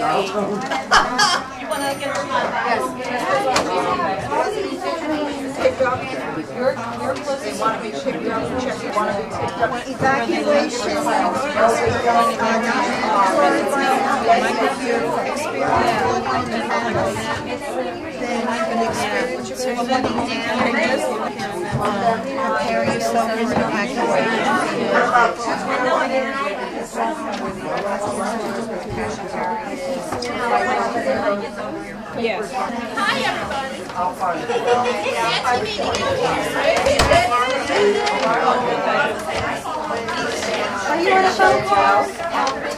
You want to get her? You're close. They want to be picked up. Check. You want to be picked up. Evacuation. Then you can experience prepare yourself for evacuation. Yes. Hi, everybody. Are you on a phone call?